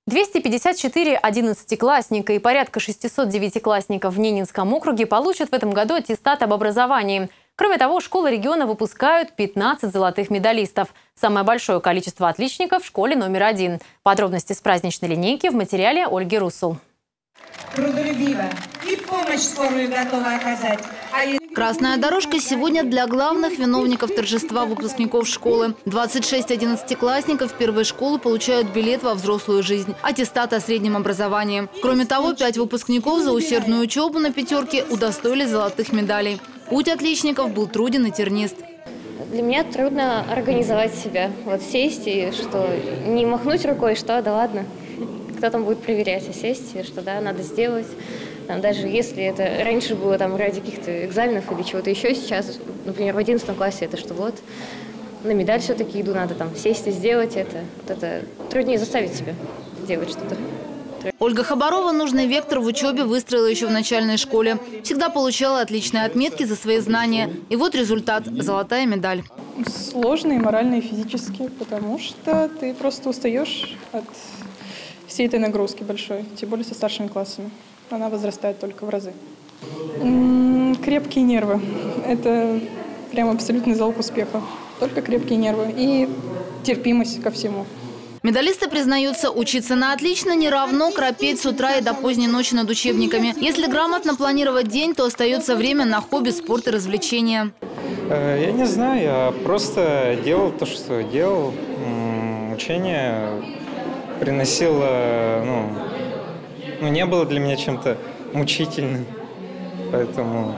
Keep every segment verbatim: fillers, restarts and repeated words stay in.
двести пятьдесят четыре одиннадцатиклассника и порядка шестисот девятиклассников в Ненецком округе получат в этом году аттестат об образовании. Кроме того, школы региона выпускают пятнадцать золотых медалистов. Самое большое количество отличников в школе номер один. Подробности с праздничной линейки в материале Ольги Русул. Трудолюбиво и помощь скорую готова оказать. Красная дорожка сегодня для главных виновников торжества выпускников школы. двадцать шесть одиннадцатиклассников первой школы получают билет во взрослую жизнь – аттестат о среднем образовании. Кроме того, пять выпускников за усердную учебу на пятерке удостоились золотых медалей. Путь отличников был труден и тернист. Для меня трудно организовать себя. Вот сесть и что, не махнуть рукой, что да ладно. Кто там будет проверять, а сесть, и что да, надо сделать. Там, даже если это раньше было там ради каких-то экзаменов или чего-то еще, сейчас, например, в одиннадцатом классе это что вот, на медаль все-таки иду, надо там сесть и сделать это. Вот это труднее заставить себя делать что-то. Ольга Хабарова нужный вектор в учебе выстроила еще в начальной школе. Всегда получала отличные отметки за свои знания. И вот результат – золотая медаль. Сложно и морально, и физически, потому что ты просто устаешь от всей этой нагрузки большой, тем более со старшими классами. Она возрастает только в разы. М-м, крепкие нервы – это прям абсолютный залог успеха. Только крепкие нервы и терпимость ко всему. Медалисты признаются, учиться на отлично не равно кропеть с утра и до поздней ночи над учебниками. Если грамотно планировать день, то остается время на хобби, спорт и развлечения. Я не знаю, я просто делал то, что делал. Учение приносило, ну, ну не было для меня чем-то мучительным, поэтому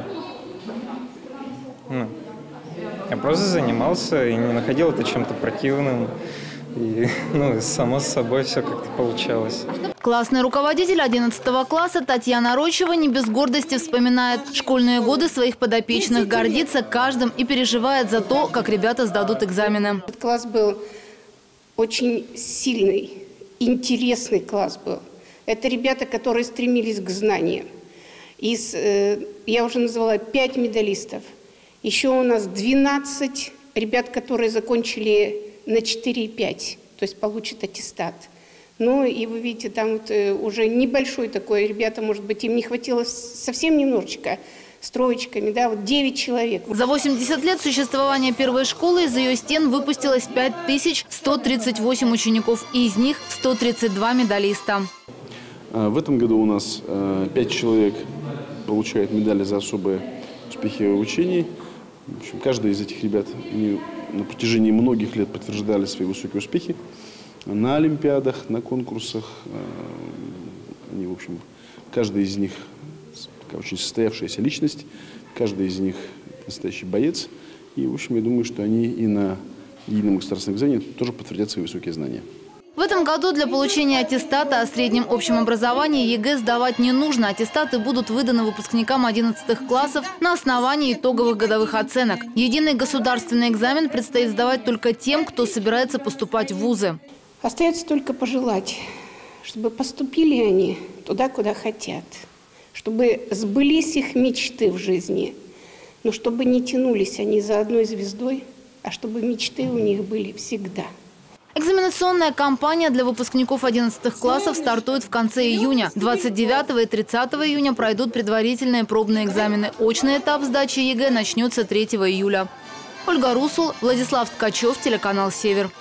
ну, я просто занимался и не находил это чем-то противным. И, ну, само собой все как-то получалось. Классный руководитель одиннадцатого класса Татьяна Рочева не без гордости вспоминает школьные годы своих подопечных, гордится каждым и переживает за то, как ребята сдадут экзамены. Этот класс был очень сильный, интересный класс был. Это ребята, которые стремились к знаниям. Из, э, я уже назвала пять медалистов. Еще у нас двенадцать ребят, которые закончили на четыре и пять, то есть получат аттестат. Ну и вы видите, там вот уже небольшой такой, ребята, может быть, им не хватило совсем немножечко, с троечками, да, вот девять человек. За восемьдесят лет существования первой школы из ее стен выпустилось пять тысяч сто тридцать восемь учеников, и из них сто тридцать два медалиста. В этом году у нас пять человек получают медали за особые успехи в учении. В общем, каждый из этих ребят на протяжении многих лет подтверждали свои высокие успехи на олимпиадах, на конкурсах. Они, в общем, каждый из них такая очень состоявшаяся личность, каждый из них настоящий боец. И, в общем, я думаю, что они и на едином государственном экзамене тоже подтвердят свои высокие знания. В этом году для получения аттестата о среднем общем образовании ЕГЭ сдавать не нужно. Аттестаты будут выданы выпускникам одиннадцатых классов на основании итоговых годовых оценок. Единый государственный экзамен предстоит сдавать только тем, кто собирается поступать в вузы. Остается только пожелать, чтобы поступили они туда, куда хотят, чтобы сбылись их мечты в жизни, но чтобы не тянулись они за одной звездой, а чтобы мечты у них были всегда. Экзаменационная кампания для выпускников одиннадцатых классов стартует в конце июня. двадцать девятого и тридцатого июня пройдут предварительные пробные экзамены. Очный этап сдачи ЕГЭ начнется третьего июля. Ольга Русул, Владислав Ткачев, телеканал «Север».